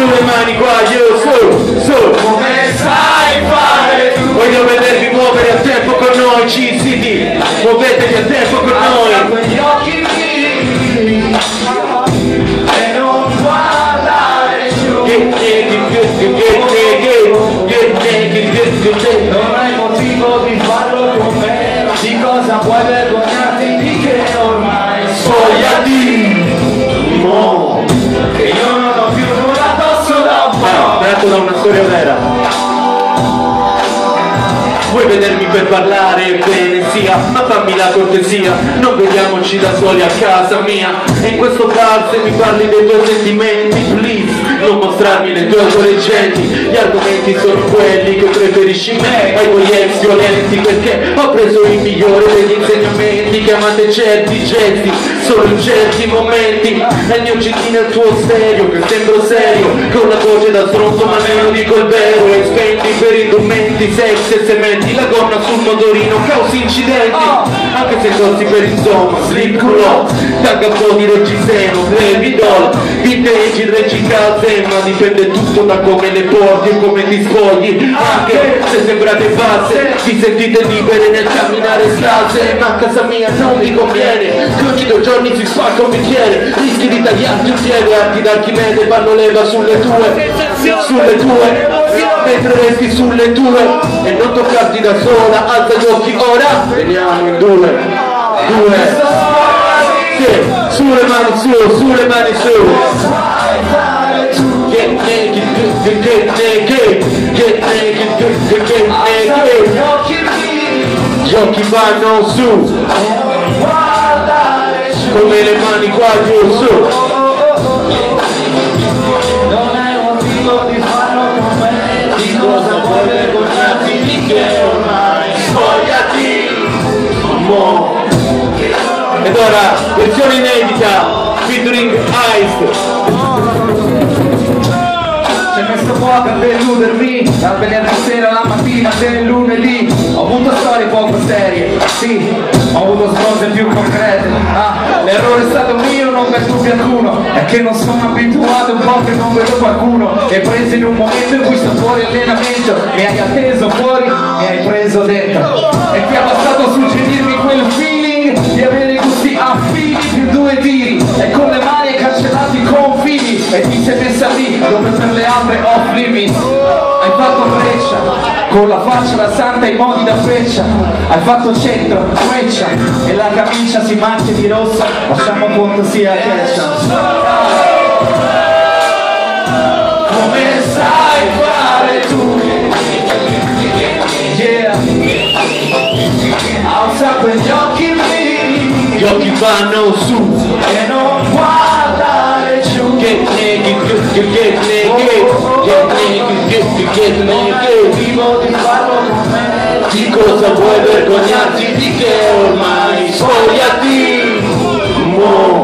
sulle mani qua, io su. Come sai fare tu? Voglio vedervi muovere a tempo con noi, C-City. Muovetevi a tempo con noi. Quegli occhi miei e non guardare giù. Non hai motivo di farlo con me. Di cosa puoi vergognarti? Di che ormai Spogliati. Mo. che io non ho più nulla addosso da un po'. Tratto da una storia vera. Vuoi vedermi per parlare bene sia, ma fammi la cortesia, non vediamoci da soli a casa mia. E in questo bar se mi parli dei tuoi sentimenti, please, non mostrarmi le tue adolescenti. Gli argomenti sono quelli che preferisci me ai tuoi ex violenti, perché ho preso il migliore degli insegnamenti. Chiamate certi gesti, solo in certi momenti. È il mio CD nel tuo stereo, che sembro serio, con la voce da stronzo ma ne lo dico il vero. E spendi per indumenti, sex e sementi. La gonna sul motorino causi incidenti, anche se corsi per insomma, slip culo, tagga un po' di reggiseno, baby doll, vintage, recicate, ma dipende tutto da come le porti e come ti spogli. Anche se sembrate basse, vi sentite libere nel camminare scalze, ma a casa mia non mi conviene, che ogni 2 giorni si spacca un bicchiere, rischi di tagliarti un piede, arti d'Archimede fanno leva sulle tue, mentre resti sulle tue, e non toccarti da sola, alza gli occhi ora, veniamo in 2, sì, sulle mani su, get naked, gli occhi vanno su, come le mani qua giù, su. Non hai motivo di farlo con me. Di cosa puoi vergognarti? Di che ormai Spogliati, mo. Ed ora, versione inedita, featuring Ice. ci hai messo poco a deludermi, dal venerdì sera alla mattina del lunedì. Ho avuto storie poco serie, sì, ho avuto sbronze più concrete. L'errore è stato mio, non per dubbio alcuno. È che non sono abituato un po' che non vedo qualcuno. E preso in un momento in cui sto fuori allenamento, mi hai atteso fuori, mi hai preso dentro. E ti è bastato suggerirmi quel feeling di avere i gusti affini più 2 tiri. E con le mani hai cancellato i confini e ti sei messa lì dove per le altre off limits. Hai fatto breccia, con la faccia da santa e i modi da freccia. Hai fatto centro, freccia, e la camicia si macchia di rosso. Lasciamo conto sia freccia. Come sai fare tu? Yeah. Alza quegli occhi miei, Gli occhi vanno su, e non guardare giù. get naked, Vivo di farlo con me. di cosa vuoi vergognarti? Di che ormai spogliati, mo.